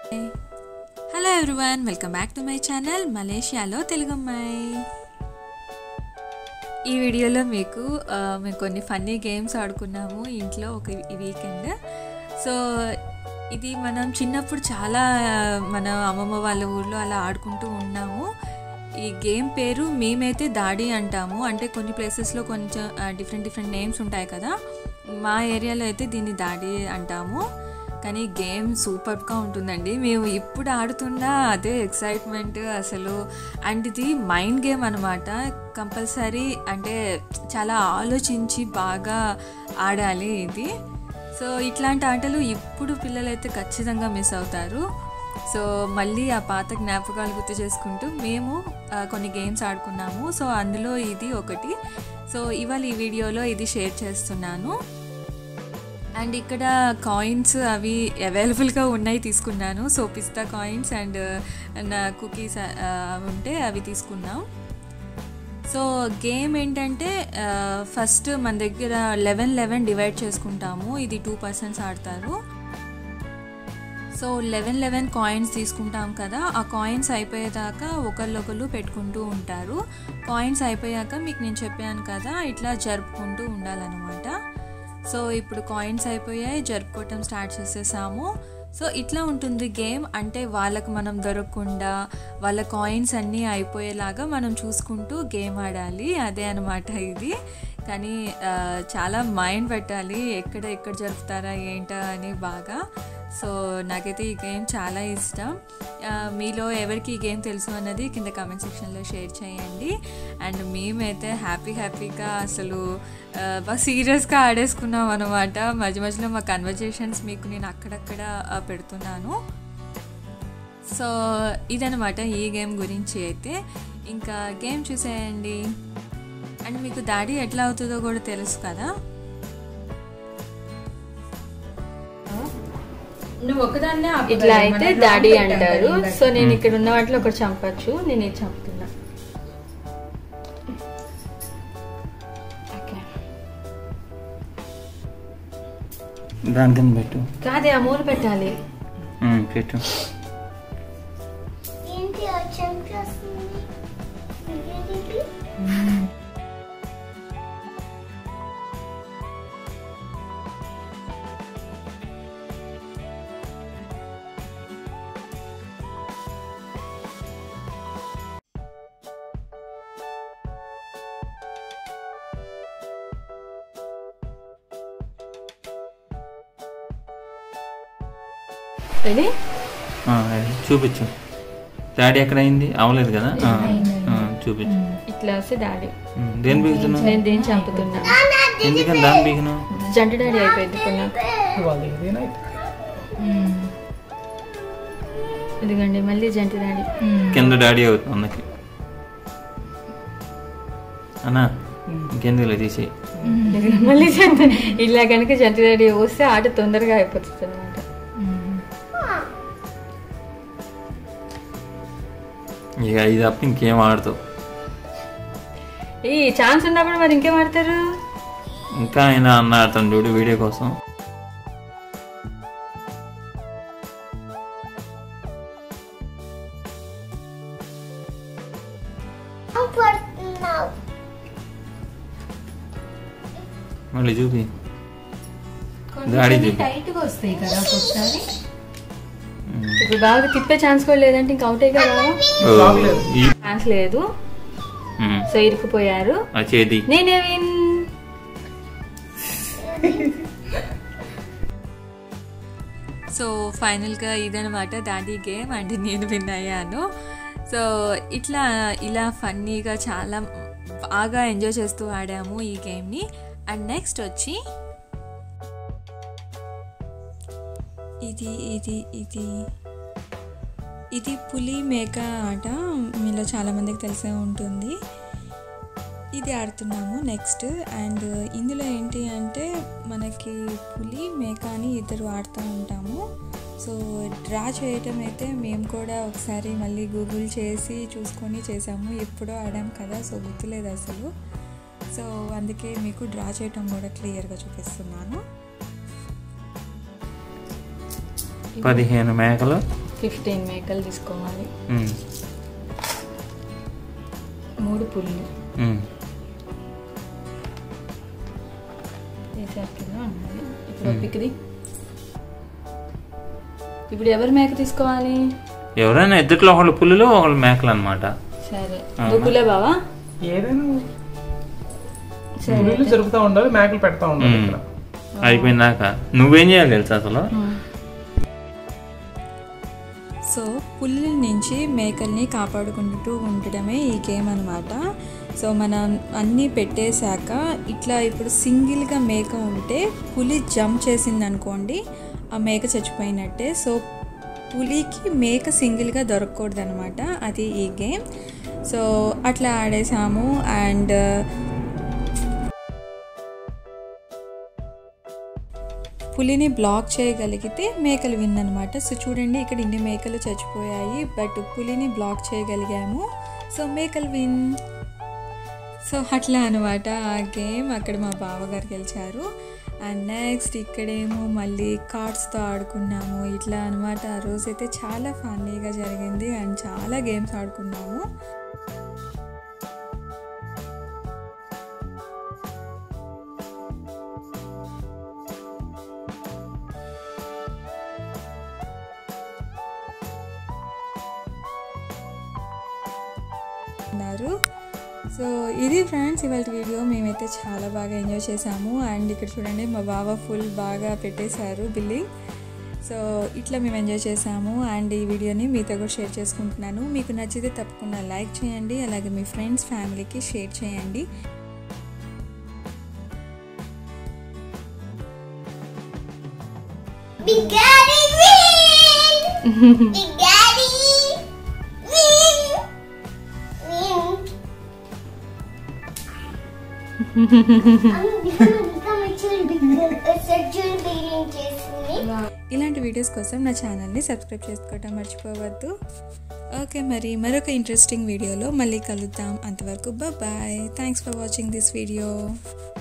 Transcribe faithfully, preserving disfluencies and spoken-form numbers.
Hello everyone, welcome back to my channel మలేషియాలో తెలుగు అమ్మాయి. ఈ వీడియోలో మీకు మేము కొన్ని ఫన్నీ గేమ్స్ ఆడుకున్నాము ఇంట్లో ఒక వీకెండ్. సో ఇది మనం చిన్నప్పుడు చాలా మన అమ్మమ్మ వాళ్ళ ఊళ్ళో అలా ఆడుకుంటూ ఉన్నాము. ఈ గేమ్ పేరు మేమైతే దాడి అంటాము. అంటే కొన్ని ప్లేసెస్లో కొంచెం డిఫరెంట్ డిఫరెంట్ నేమ్స్ ఉంటాయి కదా. మా ఏరియాలో అయితే దీన్ని దాడి అంటాము. కానీ గేమ్ సూపర్గా ఉంటుందండి. మేము ఇప్పుడు ఆడుతున్నా అదే ఎక్సైట్మెంట్ అసలు. అండ్ ఇది మైండ్ గేమ్ అనమాట. కంపల్సరీ అంటే చాలా ఆలోచించి బాగా ఆడాలి ఇది. సో ఇట్లాంటి ఆటలు ఇప్పుడు పిల్లలైతే ఖచ్చితంగా మిస్ అవుతారు. సో మళ్ళీ ఆ పాత జ్ఞాపకాలు గుర్తు చేసుకుంటూ మేము కొన్ని గేమ్స్ ఆడుకున్నాము. సో అందులో ఇది ఒకటి. సో ఇవాళ ఈ వీడియోలో ఇది షేర్ చేస్తున్నాను. అండ్ ఇక్కడ కాయిన్స్ అవి అవైలబుల్గా ఉన్నాయి, తీసుకున్నాను. సో పిస్తా కాయిన్స్ అండ్ నా కుకీస్ ఉంటే అవి తీసుకున్నాం. సో గేమ్ ఏంటంటే ఫస్ట్ మన దగ్గర లెవెన్ లెవెన్ డివైడ్ చేసుకుంటాము. ఇది టూ పర్సన్స్ ఆడతారు. సో లెవెన్ లెవెన్ కాయిన్స్ తీసుకుంటాం కదా. ఆ కాయిన్స్ అయిపోయేదాకా ఒకళ్ళొకళ్ళు పెట్టుకుంటూ ఉంటారు. కాయిన్స్ అయిపోయాక మీకు నేను చెప్పాను కదా, ఇట్లా జరుపుకుంటూ ఉండాలన్నమాట. సో ఇప్పుడు కాయిన్స్ అయిపోయాయి, జరుపుకోవటం స్టార్ట్ చేసేసాము. సో ఇట్లా ఉంటుంది గేమ్. అంటే వాళ్ళకు మనం దొరకకుండా వాళ్ళ కాయిన్స్ అన్నీ అయిపోయేలాగా మనం చూసుకుంటూ గేమ్ ఆడాలి. అదే అనమాట ఇది. కానీ చాలా మైండ్ పెట్టాలి, ఎక్కడ ఎక్కడ జరుపుతారా ఏంటా అని బాగా. సో నాకైతే ఈ గేమ్ చాలా ఇష్టం. మీలో ఎవరికి ఈ గేమ్ తెలుసు అన్నది కింద కామెంట్ సెక్షన్లో షేర్ చేయండి. అండ్ మేమైతే హ్యాపీ హ్యాపీగా అసలు బాగా సీరియస్గా ఆడేసుకున్నాం అనమాట. మధ్య మధ్యలో మా కన్వర్జేషన్స్ మీకు నేను అక్కడక్కడ పెడుతున్నాను. సో ఇదనమాట ఈ గేమ్ గురించి అయితే. ఇంకా గేమ్ చూసేయండి. అండ్ మీకు దాడి ఎట్లా అవుతుందో కూడా తెలుసు కదా. నువ్వు ఒకదాన్నే ఇట్లా అయితే దాడి అంటారు. సో నేను ఇక్కడ ఉన్న వాటిలో ఒకటి చంపచ్చు. నేను ఇది చంపుతున్నా. దాని కింద పెట్టు. కాదే ఆ మూల పెట్టాలి. పెట్టు. చూపించు. డాడీ ఎక్కడ అయింది? అవలేదు కదా, చూపించు. ఇట్లా వస్తే డాడీ. దేని బీగుతున్నావు? నేను దేని చంపుతున్నా. ఎందుకని దాని బీగును? జంట డాడీ అయిపోయింది. ఇదిగండి మళ్ళీ జంట డాడీ. కింద డాడీ అవుతుంది అన్నకి. అన్నా ఇంకెందుకు తీసేయి. మళ్ళీ జంట. ఇలా కనుక జంట డాడీ వస్తే ఆట తొందరగా అయిపోతుంది అనమాట. ఇక ఇది తప్ప ఇంకేం ఆడతావు? ఈ ఛాన్స్ ఉన్నప్పుడు మరి ఇంకేం ఆడతారు? ఇంకా ఆయన అన్న ఆడతాను చూడు వీడియో కోసం. మళ్ళీ చూపి. దాడి చూపి. ఇప్పుడు బాగా తిప్పే ఛాన్స్ కూడా లేదంటే ఇంకా అవుట్ అయ్యి కదా. ఛాన్స్ లేదు. సో ఇరుక్కుపోయారు. నేనే విన్. సో ఫైనల్గా ఇదనమాట దాడి గేమ్. అంటే నేను విన్ అయ్యాను. సో ఇట్లా ఇలా ఫన్నీగా చాలా బాగా ఎంజాయ్ చేస్తూ ఆడాము ఈ గేమ్ని. అండ్ నెక్స్ట్ వచ్చి ఇది ఇది ఇది ఇది పులి మేక ఆట. మీలో చాలామందికి తెలిసే ఉంటుంది. ఇది ఆడుతున్నాము నెక్స్ట్. అండ్ ఇందులో ఏంటి అంటే మనకి పులి మేక అని ఇద్దరు ఆడుతూ ఉంటాము. సో డ్రా చేయటం అయితే మేము కూడా ఒకసారి మళ్ళీ గూగుల్ చేసి చూసుకొని చేసాము. ఎప్పుడో ఆడాం కదా, సో గుర్తులేదు అసలు. సో అందుకే మీకు డ్రా చేయటం కూడా క్లియర్గా చూపిస్తున్నాను. పదిహేను మేకలు ఫిఫ్టీన్ మేకలు తీసుకోవాలి. మూడు పుల్లు వేసాకిలో ఉన్నది. ఇప్పుడు పిక్ది. ఇప్పుడు ఎవరు మేక తీసుకోవాలి? ఎవరైనా ఇద్దరిలో ఒకళ్ళు పుల్లులు ఒకళ్ళు మేకలు అనమాట. సరే నువ్వు పుల్లే బావా? ఏదైనా జరుపుతా ఉండాలి, మేకలు పెడతా ఉండాలి. అయిపోయిందాక నువ్వేం చేయాలి తెలుసా అసలు? సో పుల్లుల నుంచి మేకల్ని కాపాడుకుంటూ ఉండడమే ఈ గేమ్ అనమాట. సో మనం అన్నీ పెట్టేశాక ఇట్లా ఇప్పుడు సింగిల్గా మేక ఉంటే పులి జంప్ చేసింది అనుకోండి, ఆ మేక చచ్చిపోయినట్టే. సో పులికి మేక సింగిల్గా దొరకకూడదు అనమాట, అది ఈ గేమ్. సో అట్లా ఆడేసాము. అండ్ పులిని బ్లాక్ చేయగలిగితే మేకలు విన్ అనమాట. సో చూడండి ఇక్కడ ఇన్ని మేకలు చచ్చిపోయాయి, బట్ పులిని బ్లాక్ చేయగలిగాము, సో మేకలు విన్. సో అట్లా అనమాట ఆ గేమ్. అక్కడ మా బావగారు గెలిచారు. అండ్ నెక్స్ట్ ఇక్కడేమో మళ్ళీ కార్డ్స్తో ఆడుకున్నాము. ఇట్లా అనమాట. ఆ రోజైతే చాలా ఫన్నీగా జరిగింది అండ్ చాలా గేమ్స్ ఆడుకున్నాము. సో ఇది ఫ్రెండ్స్ ఇవాళ వీడియో. మేమైతే చాలా బాగా ఎంజాయ్ చేసాము. అండ్ ఇక్కడ చూడండి మా బావ ఫుల్ బాగా పెట్టేశారు బిల్లింగ్. సో ఇట్లా మేము ఎంజాయ్ చేసాము. అండ్ ఈ వీడియోని మీతో కూడా షేర్ చేసుకుంటున్నాను. మీకు నచ్చితే తప్పకుండా లైక్ చేయండి, అలాగే మీ ఫ్రెండ్స్ ఫ్యామిలీకి షేర్ చేయండి. Big Daddy win! Big Daddy win! Win! I'm become become actually big sexual being చేస్తుంది. ఇలాంటి వీడియోస్ కోసం నా ఛానల్ని సబ్స్క్రైబ్ చేసుకోవడం మర్చిపోవద్దు. ఓకే, మరి మరొక ఇంట్రెస్టింగ్ వీడియోలో మళ్ళీ కలుద్దాం. అంతవరకు bye. Thanks for watching this video.